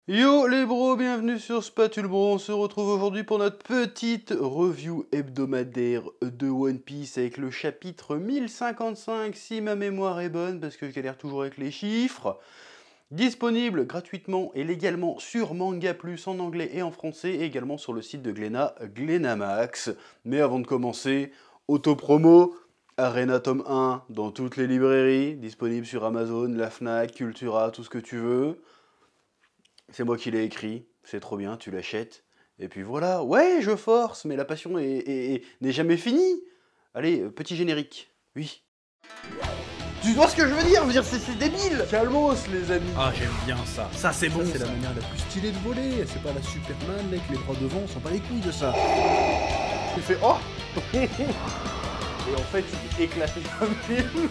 Yo les bros, bienvenue sur Spatule Bro, on se retrouve aujourd'hui pour notre petite review hebdomadaire de One Piece avec le chapitre 1055 si ma mémoire est bonne parce que je galère toujours avec les chiffres. Disponible gratuitement et légalement sur Manga Plus en anglais et en français et également sur le site de Glénat, Glénamax. Mais avant de commencer, autopromo, Arena tome 1 dans toutes les librairies, disponible sur Amazon, la Fnac, Cultura, tout ce que tu veux. C'est moi qui l'ai écrit, c'est trop bien, tu l'achètes. Et puis voilà, ouais, je force, mais la passion n'est jamais finie. Allez, petit générique, oui. Tu vois ce que je veux dire? C'est débile. Calmos, les amis. Ah, j'aime bien ça. Ça, c'est bon. C'est la manière la plus stylée de voler. C'est pas la Superman, mec, les bras devant, on s'en bat les couilles de ça. Tu fais oh. Et en fait, il éclaté comme film.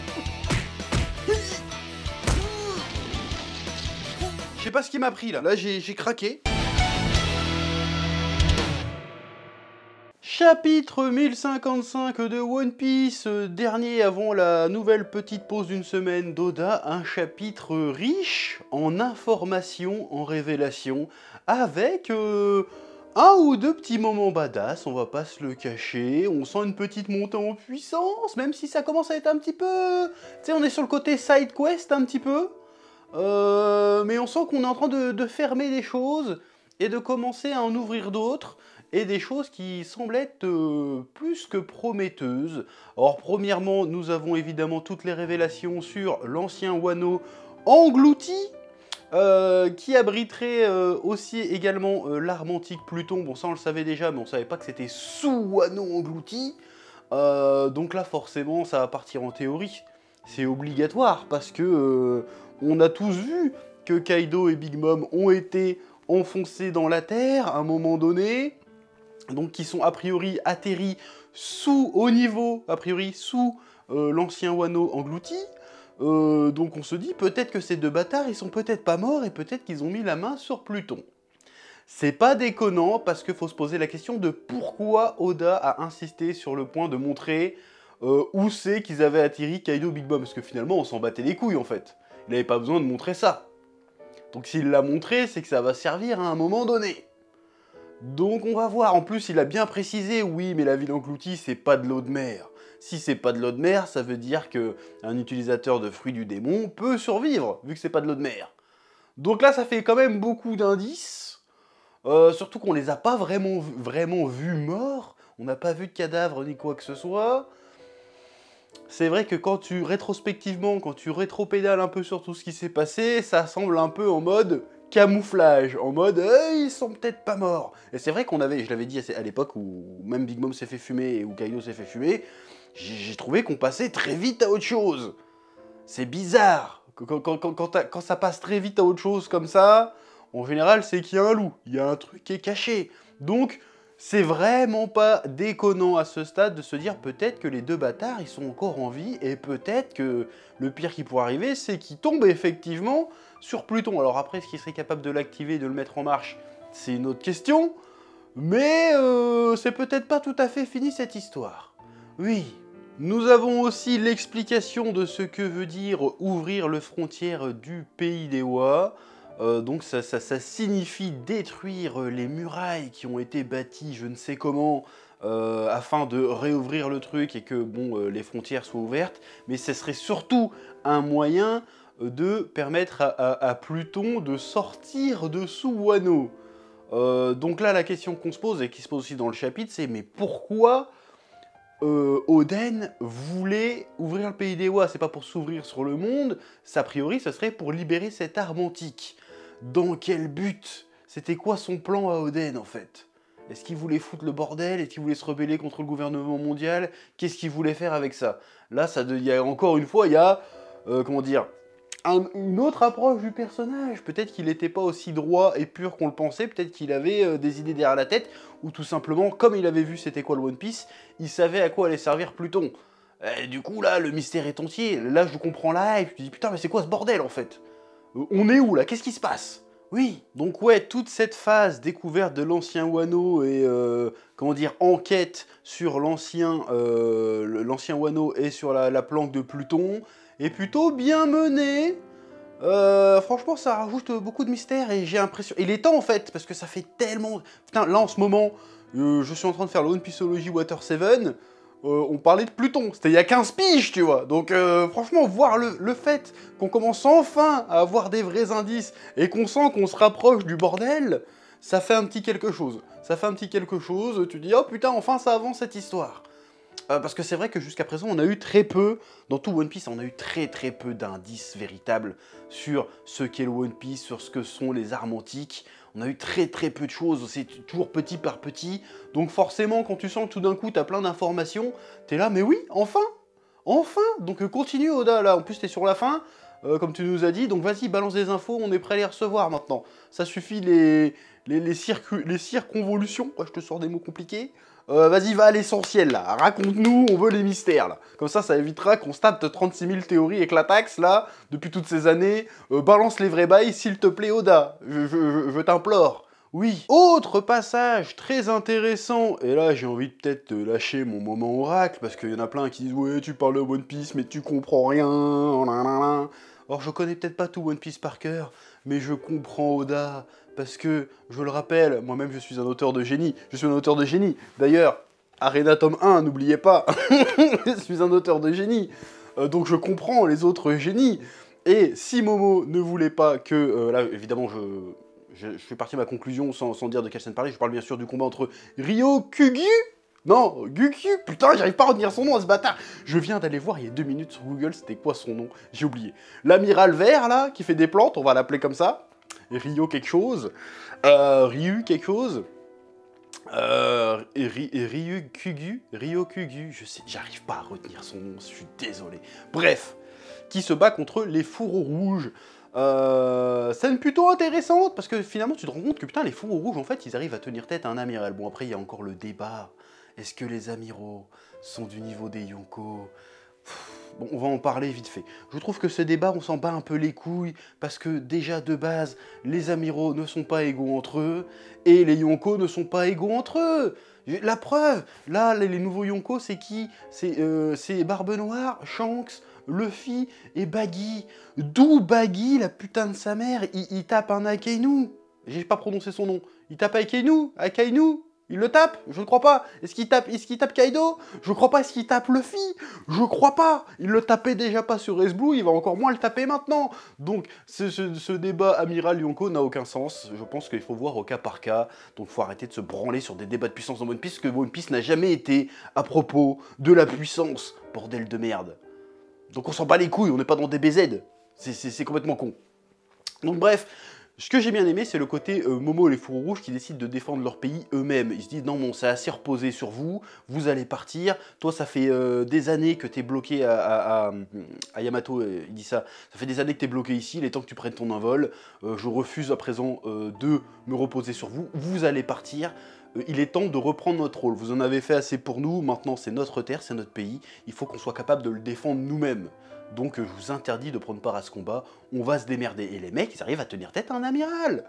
Je sais pas ce qui m'a pris là. Là, j'ai craqué. Chapitre 1055 de One Piece, dernier avant la nouvelle petite pause d'une semaine d'Oda, un chapitre riche en informations, en révélations, avec un ou deux petits moments badass, on va pas se le cacher, on sent une petite montée en puissance, même si ça commence à être un petit peu... Tu sais, on est sur le côté side quest un petit peu, mais on sent qu'on est en train de fermer des choses et de commencer à en ouvrir d'autres, et des choses qui semblent être plus que prometteuses. Or, premièrement, nous avons évidemment toutes les révélations sur l'ancien Wano englouti, qui abriterait aussi également l'arme antique Pluton. Bon, ça on le savait déjà, mais on savait pas que c'était sous Wano englouti. Donc là, forcément, ça va partir en théorie. C'est obligatoire, parce que on a tous vu que Kaido et Big Mom ont été enfoncés dans la terre à un moment donné, donc qui sont a priori atterris au niveau, a priori sous l'ancien Wano englouti. Donc on se dit peut-être que ces deux bâtards, ils sont peut-être pas morts et peut-être qu'ils ont mis la main sur Pluton. C'est pas déconnant parce qu'il faut se poser la question de pourquoi Oda a insisté sur le point de montrer où c'est qu'ils avaient atterri Kaido Big Mom, parce que finalement on s'en battait les couilles en fait. Il n'avait pas besoin de montrer ça. Donc s'il l'a montré, c'est que ça va servir à un moment donné. Donc on va voir, en plus il a bien précisé, oui mais la ville engloutie c'est pas de l'eau de mer. Si c'est pas de l'eau de mer, ça veut dire que un utilisateur de fruits du démon peut survivre, vu que c'est pas de l'eau de mer. Donc là ça fait quand même beaucoup d'indices, surtout qu'on les a pas vraiment vus morts, on n'a pas vu de cadavre ni quoi que ce soit. C'est vrai que rétrospectivement, quand tu rétropédales un peu sur tout ce qui s'est passé, ça semble un peu en mode camouflage, en mode ils sont peut-être pas morts. Et c'est vrai je l'avais dit à l'époque où même Big Mom s'est fait fumer et où Kaido s'est fait fumer, j'ai trouvé qu'on passait très vite à autre chose. C'est bizarre. Quand ça passe très vite à autre chose comme ça, en général c'est qu'il y a un loup, il y a un truc qui est caché. Donc c'est vraiment pas déconnant à ce stade de se dire peut-être que les deux bâtards ils sont encore en vie et peut-être que le pire qui pourrait arriver c'est qu'ils tombent effectivement sur Pluton. Alors après, est-ce qu'il serait capable de l'activer et de le mettre en marche, c'est une autre question, mais c'est peut-être pas tout à fait fini cette histoire. Oui, nous avons aussi l'explication de ce que veut dire ouvrir les frontières du pays des Oa. Donc ça signifie détruire les murailles qui ont été bâties je ne sais comment afin de réouvrir le truc et que bon, les frontières soient ouvertes, mais ce serait surtout un moyen de permettre à Pluton de sortir de sous Wano. Donc là la question qu'on se pose et qui se pose aussi dans le chapitre, c'est mais pourquoi Oden voulait ouvrir le pays des Oa? C'est pas pour s'ouvrir sur le monde, a priori ce serait pour libérer cette arme antique. Dans quel but? C'était quoi son plan à Oden en fait? Est-ce qu'il voulait foutre le bordel? Est-ce qu'il voulait se rebeller contre le gouvernement mondial? Qu'est-ce qu'il voulait faire avec ça? Là, encore une fois, il y a, comment dire, une autre approche du personnage. Peut-être qu'il n'était pas aussi droit et pur qu'on le pensait, peut-être qu'il avait des idées derrière la tête, ou tout simplement, comme il avait vu c'était quoi le One Piece, il savait à quoi allait servir Pluton. Et du coup, là, le mystère est entier. Là, je comprends la hype. Je me dis, putain, mais c'est quoi ce bordel, en fait? On est où, là? Qu'est-ce qui se passe? Oui, donc ouais, toute cette phase découverte de l'ancien Wano et, comment dire, enquête sur l'ancien Wano et sur la planque de Pluton est plutôt bien menée. Franchement, ça rajoute beaucoup de mystère et j'ai l'impression... Il est temps en fait, parce que ça fait tellement... Putain, là en ce moment, je suis en train de faire le One Pieceology Water 7. On parlait de Pluton, c'était il y a 15 piges, tu vois. Donc franchement, voir le fait qu'on commence enfin à avoir des vrais indices et qu'on sent qu'on se rapproche du bordel, ça fait un petit quelque chose. Ça fait un petit quelque chose, tu dis, oh putain, enfin ça avance cette histoire. Parce que c'est vrai que jusqu'à présent, on a eu très peu, dans tout One Piece, on a eu très peu d'indices véritables sur ce qu'est le One Piece, sur ce que sont les armes antiques. On a eu très peu de choses, c'est toujours petit par petit. Donc forcément, quand tu sens que tout d'un coup, t'as plein d'informations, t'es là, mais oui, enfin. Donc continue Oda, là, en plus t'es sur la fin, comme tu nous as dit, donc vas-y, balance des infos, on est prêt à les recevoir maintenant. Ça suffit les circonvolutions, je te sors des mots compliqués. Vas-y, va à l'essentiel, là. Raconte-nous, on veut les mystères, là. Comme ça évitera qu'on se tape 36 000 théories éclataxes, là, depuis toutes ces années. Balance les vrais bails, s'il te plaît, Oda. Je t'implore. Oui. Autre passage très intéressant, et là, j'ai envie de peut-être lâcher mon moment oracle, parce qu'il y en a plein qui disent « Ouais, tu parles de One Piece, mais tu comprends rien. » Or, je connais peut-être pas tout One Piece par cœur, mais je comprends Oda. Parce que, je le rappelle, moi-même je suis un auteur de génie. Je suis un auteur de génie. D'ailleurs, Arena tome 1, n'oubliez pas, je suis un auteur de génie. Donc je comprends les autres génies. Et si Momo ne voulait pas que... là, évidemment, je fais partie de ma conclusion sans dire de quelle scène parler. Je parle bien sûr du combat entre Ryokugyu. Non, Gukyu, putain, j'arrive pas à retenir son nom à ce bâtard. Je viens d'aller voir il y a 2 minutes sur Google, c'était quoi son nom? J'ai oublié. L'amiral vert, là, qui fait des plantes, on va l'appeler comme ça. Ryo quelque chose, Ryu quelque chose, Ryukugu, je sais, j'arrive pas à retenir son nom, je suis désolé. Bref, qui se bat contre les fourreaux rouges. Scène plutôt intéressante, parce que finalement tu te rends compte que putain les fourreaux rouges en fait ils arrivent à tenir tête à un amiral. Bon après il y a encore le débat, est-ce que les amiraux sont du niveau des Yonko? Bon, on va en parler vite fait. Je trouve que ce débat, on s'en bat un peu les couilles, parce que déjà de base, les amiraux ne sont pas égaux entre eux, et les Yonko ne sont pas égaux entre eux. La preuve, là, les nouveaux Yonko, c'est qui? C'est Barbe Noire, Shanks, Luffy et Baggy. D'où Baggy, la putain de sa mère, il tape un Akainu. J'ai pas prononcé son nom. Il tape Akainu. Il le tape? Je ne crois pas. Est-ce qu'il tape Kaido? Je crois pas. Est-ce qu'il tape Luffy? Je crois pas. Il le tapait déjà pas sur Ace Blue, il va encore moins le taper maintenant. Donc, ce débat Amiral Yonko n'a aucun sens. Je pense qu'il faut voir au cas par cas. Donc, il faut arrêter de se branler sur des débats de puissance dans One Piece, parce que One Piece n'a jamais été à propos de la puissance. Bordel de merde. Donc, on s'en bat les couilles, on n'est pas dans des BZ. C'est complètement con. Donc, bref. Ce que j'ai bien aimé, c'est le côté Momo et les fourreaux rouges qui décident de défendre leur pays eux-mêmes. Ils se disent, non, bon, c'est assez reposé sur vous, vous allez partir. Toi, ça fait des années que t'es bloqué à Yamato, il dit ça. Ça fait des années que t'es bloqué ici, il est temps que tu prennes ton envol. Je refuse à présent de me reposer sur vous. Vous allez partir. Il est temps de reprendre notre rôle. Vous en avez fait assez pour nous, maintenant c'est notre terre, c'est notre pays. Il faut qu'on soit capable de le défendre nous-mêmes. Donc je vous interdis de prendre part à ce combat, on va se démerder. Et les mecs, ils arrivent à tenir tête à un amiral.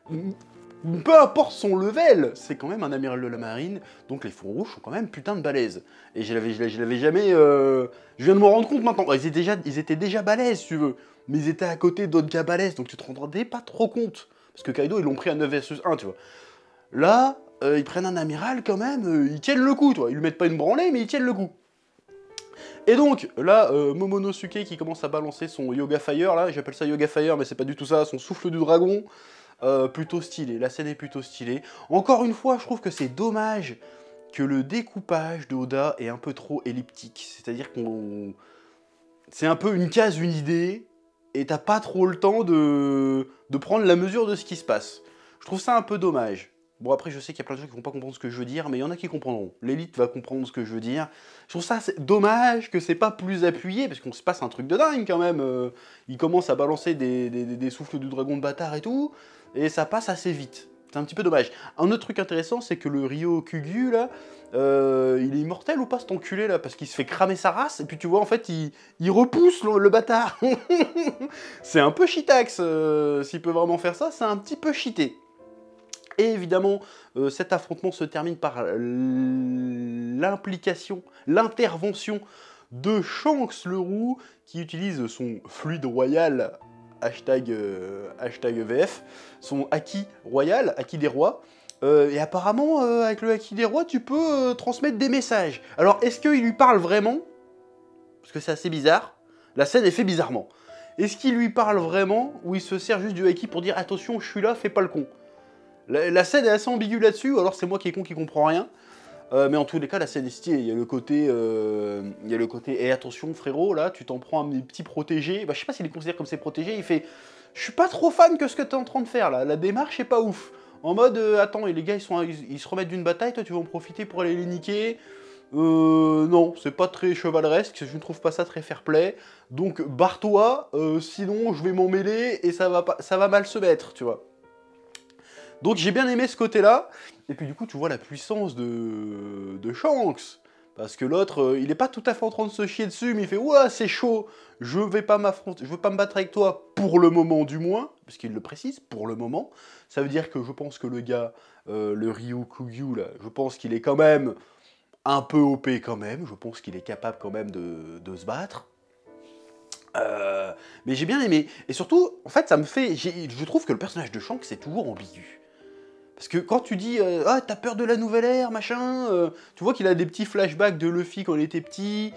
Peu importe son level, c'est quand même un amiral de la marine, donc les fourreaux rouges sont quand même putain de balèzes. Et je l'avais jamais... Je viens de me rendre compte maintenant, ils étaient déjà balèzes, si tu veux. Mais ils étaient à côté d'autres gars balèzes, donc tu te rendais pas trop compte. Parce que Kaido, ils l'ont pris à 9 vs 1, tu vois. Là, ils prennent un amiral quand même, ils tiennent le coup, tu vois. Ils lui mettent pas une branlée, mais ils tiennent le coup. Et donc, là, Momonosuke qui commence à balancer son Yoga Fire, là, j'appelle ça Yoga Fire, mais c'est pas du tout ça, son souffle du dragon, plutôt stylé, la scène est plutôt stylée. Encore une fois, je trouve que c'est dommage que le découpage de Oda est un peu trop elliptique, c'est-à-dire qu'on... C'est un peu une case, une idée, et t'as pas trop le temps de prendre la mesure de ce qui se passe. Je trouve ça un peu dommage. Bon, après, je sais qu'il y a plein de gens qui vont pas comprendre ce que je veux dire, mais il y en a qui comprendront. L'élite va comprendre ce que je veux dire. Je trouve ça dommage que c'est pas plus appuyé, parce qu'on se passe un truc de dingue, quand même. Il commence à balancer des souffles du dragon de bâtard et tout, et ça passe assez vite. C'est un petit peu dommage. Un autre truc intéressant, c'est que le Ryokugyu, là, il est immortel ou pas, cet enculé, là? Parce qu'il se fait cramer sa race, et puis tu vois, en fait, il repousse le bâtard. C'est un peu cheatax. S'il peut vraiment faire ça, c'est un petit peu cheaté. Et évidemment, cet affrontement se termine par l'intervention de Shanks le Roux, qui utilise son fluide royal hashtag VF, son Haki royal, Haki des rois. Et apparemment, avec le Haki des rois, tu peux transmettre des messages. Alors, est-ce qu'il lui parle vraiment? Parce que c'est assez bizarre. La scène est faite bizarrement. Est-ce qu'il lui parle vraiment ou il se sert juste du Haki pour dire attention, je suis là, fais pas le con? La scène est assez ambiguë là-dessus, ou alors c'est moi qui est con qui comprend rien. Mais en tous les cas, la scène est stylée. Il y a le côté, et attention frérot, là, tu t'en prends un petit protégé. Bah, je sais pas s'il est considéré comme ses protégés. Il fait, je suis pas trop fan que ce que t'es en train de faire là. La démarche est pas ouf. En mode, attends, et les gars, ils se remettent d'une bataille, toi tu vas en profiter pour aller les niquer. Non, c'est pas très chevaleresque, je ne trouve pas ça très fair-play. Donc barre-toi, sinon je vais m'en mêler et ça va mal se mettre, tu vois. Donc j'ai bien aimé ce côté-là. Et puis du coup, tu vois la puissance de Shanks. Parce que l'autre, il est pas tout à fait en train de se chier dessus, mais il fait « Ouah, c'est chaud, je veux pas me battre avec toi, pour le moment du moins. » Parce qu'il le précise, pour le moment. Ça veut dire que je pense que le gars, le Ryu Kugyu, là, je pense qu'il est quand même un peu OP quand même. Je pense qu'il est capable quand même de se battre. Mais j'ai bien aimé. Et surtout, en fait, je trouve que le personnage de Shanks est toujours ambigu. Parce que quand tu dis « Ah, t'as peur de la nouvelle ère, machin tu vois qu'il a des petits flashbacks de Luffy quand il était petit,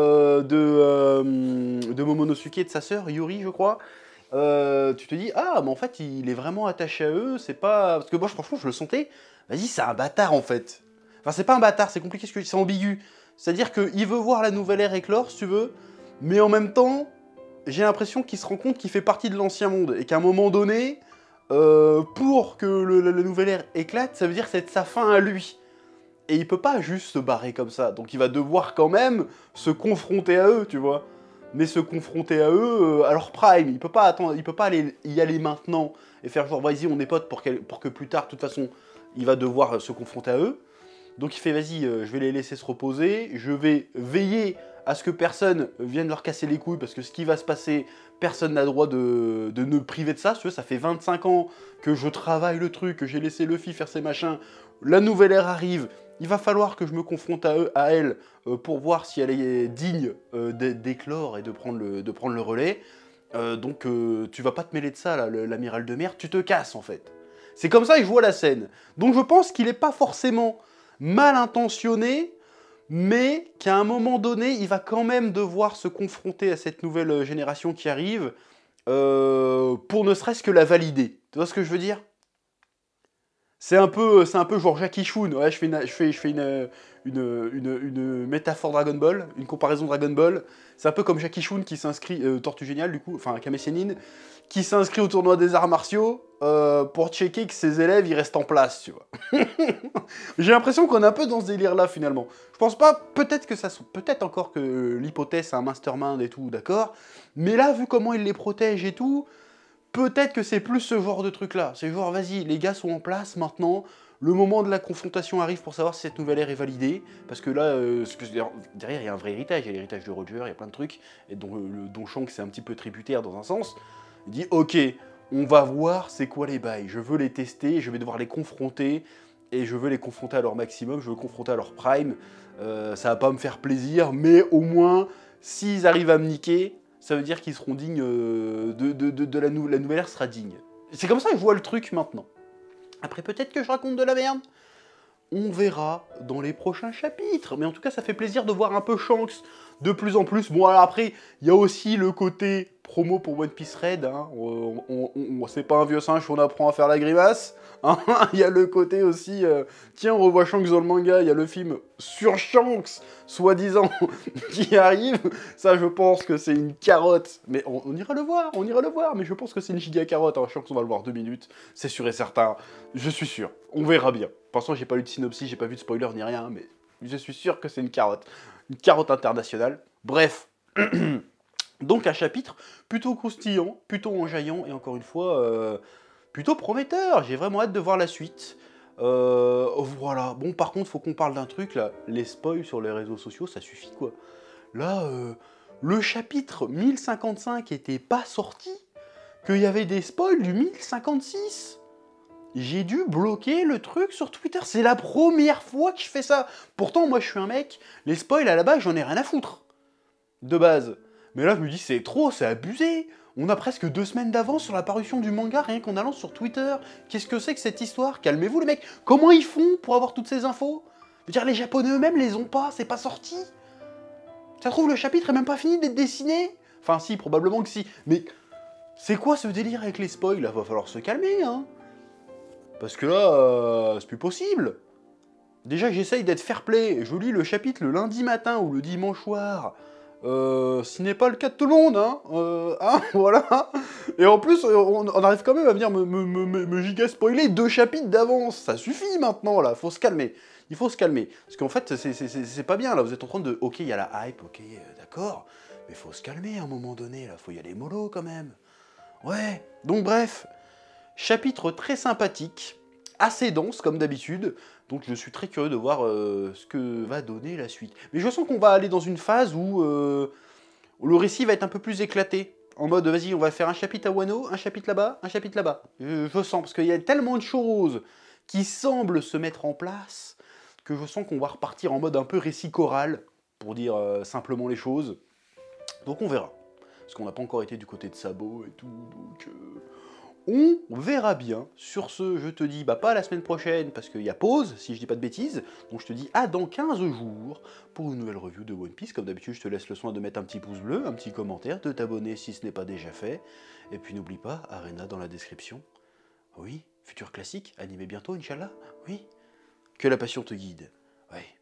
de Momonosuke et de sa sœur, Yuri, je crois. Tu te dis « Ah, mais en fait, il est vraiment attaché à eux, c'est pas... » Parce que moi, franchement, je le sentais. Vas-y, c'est un bâtard, en fait. Enfin, c'est pas un bâtard, c'est compliqué, c'est ambigu. C'est-à-dire qu'il veut voir la nouvelle ère éclore, si tu veux, mais en même temps, j'ai l'impression qu'il se rend compte qu'il fait partie de l'ancien monde, et qu'à un moment donné... pour que la nouvelle ère éclate, ça veut dire que c'est sa fin à lui. Et il peut pas juste se barrer comme ça. Donc il va devoir quand même se confronter à eux, tu vois. Mais se confronter à eux à leur prime. Il peut pas attendre, il peut pas y aller maintenant et faire genre vas-y on est potes pour que plus tard, de toute façon, il va devoir se confronter à eux. Donc il fait vas-y, je vais les laisser se reposer, je vais veiller à ce que personne vienne leur casser les couilles, parce que ce qui va se passer, personne n'a le droit de ne priver de ça. Si tu veux, ça fait 25 ans que je travaille le truc, que j'ai laissé Luffy faire ses machins, la nouvelle ère arrive, il va falloir que je me confronte à elle pour voir si elle est digne d'éclore et de prendre le relais. Donc tu vas pas te mêler de ça, là, l'amiral de mer, tu te casses en fait. C'est comme ça que je vois la scène. Donc je pense qu'il est pas forcément mal intentionné, mais qu'à un moment donné, il va quand même devoir se confronter à cette nouvelle génération qui arrive, pour ne serait-ce que la valider. Tu vois ce que je veux dire? C'est un peu genre Jackie Chun. Ouais, je fais une métaphore Dragon Ball, une comparaison Dragon Ball. C'est un peu comme Jackie Chun qui s'inscrit, Tortue Géniale du coup, enfin Kame Sennin, qui s'inscrit au tournoi des arts martiaux pour checker que ses élèves ils restent en place, tu vois. J'ai l'impression qu'on est un peu dans ce délire-là finalement. Je pense pas, peut-être encore que l'hypothèse c'est un mastermind et tout, d'accord. Mais là, vu comment il les protège et tout, peut-être que c'est plus ce genre de truc-là. C'est genre, vas-y, les gars sont en place maintenant. Le moment de la confrontation arrive pour savoir si cette nouvelle ère est validée. Parce que là, derrière, il y a un vrai héritage. Il y a l'héritage de Roger, il y a plein de trucs. Et dont Shanks c'est un petit peu tributaire dans un sens. Il dit, ok, on va voir c'est quoi les bails. Je veux les tester, je vais devoir les confronter. Et je veux les confronter à leur maximum, je veux les confronter à leur prime. Ça va pas me faire plaisir, mais au moins, s'ils arrivent à me niquer, ça veut dire qu'ils seront dignes la nouvelle ère sera digne. C'est comme ça que je vois le truc maintenant. Après, peut-être que je raconte de la merde. On verra dans les prochains chapitres. Mais en tout cas, ça fait plaisir de voir un peu Shanks de plus en plus. Bon, alors après, il y a aussi le côté promo pour One Piece Red. Hein. C'est pas un vieux singe, on apprend à faire la grimace. Hein. Il y a le côté aussi, tiens, on revoit Shanks dans le manga. Il y a le film sur Shanks, soi-disant, qui arrive. Ça, je pense que c'est une carotte. Mais on ira le voir, Mais je pense que c'est une giga carotte. Hein. Shanks, on va le voir 2 minutes. C'est sûr et certain. Je suis sûr. On verra bien. Pour l'instant, j'ai pas lu de synopsis, j'ai pas vu de spoiler ni rien, mais je suis sûr que c'est une carotte. Une carotte internationale. Bref. Donc un chapitre plutôt croustillant, plutôt enjaillant, et encore une fois, plutôt prometteur. J'ai vraiment hâte de voir la suite. Voilà. Bon, par contre, faut qu'on parle d'un truc, là. Les spoils sur les réseaux sociaux, ça suffit, quoi. Là, le chapitre 1055 était pas sorti, qu'il y avait des spoils du 1056. J'ai dû bloquer le truc sur Twitter. C'est la première fois que je fais ça. Pourtant, moi, je suis un mec. Les spoils, à la base, j'en ai rien à foutre. De base. Mais là, je me dis, c'est trop, c'est abusé. On a presque 2 semaines d'avance sur la parution du manga, rien qu'en allant sur Twitter. Qu'est-ce que c'est que cette histoire? Calmez-vous les mecs. Comment ils font pour avoir toutes ces infos? Je veux dire, les Japonais eux-mêmes les ont pas, c'est pas sorti. Ça se trouve, le chapitre est même pas fini d'être dessiné. Enfin si, probablement que si. Mais c'est quoi ce délire avec les spoils là? Va falloir se calmer, hein. Parce que là, c'est plus possible. Déjà que j'essaye d'être fair-play, je lis le chapitre le lundi matin ou le dimanche soir. Ce n'est pas le cas de tout le monde, hein, voilà. Et en plus, on arrive quand même à venir me giga spoiler 2 chapitres d'avance. Ça suffit maintenant, là, faut se calmer. Il faut se calmer. Parce qu'en fait, c'est pas bien, là, vous êtes en train de... Ok, il y a la hype, ok, d'accord. Mais faut se calmer à un moment donné, là, faut y aller mollo quand même. Ouais, donc bref, chapitre très sympathique, assez dense comme d'habitude, donc je suis très curieux de voir ce que va donner la suite. Mais je sens qu'on va aller dans une phase où le récit va être un peu plus éclaté. En mode, vas-y, on va faire un chapitre à Wano, un chapitre là-bas, un chapitre là-bas. Je sens, parce qu'il y a tellement de choses qui semblent se mettre en place, que je sens qu'on va repartir en mode un peu récit choral, pour dire simplement les choses. Donc on verra. Parce qu'on n'a pas encore été du côté de Sabo et tout, donc... on verra bien. Sur ce, je te dis, pas la semaine prochaine, parce qu'il y a pause, si je dis pas de bêtises. Donc je te dis à dans 15 jours, pour une nouvelle review de One Piece. Comme d'habitude, je te laisse le soin de mettre un petit pouce bleu, un petit commentaire, de t'abonner si ce n'est pas déjà fait. Et puis n'oublie pas, Arena dans la description. Oui, futur classique, animé bientôt, Inch'Allah. Oui. Que la passion te guide. Ouais.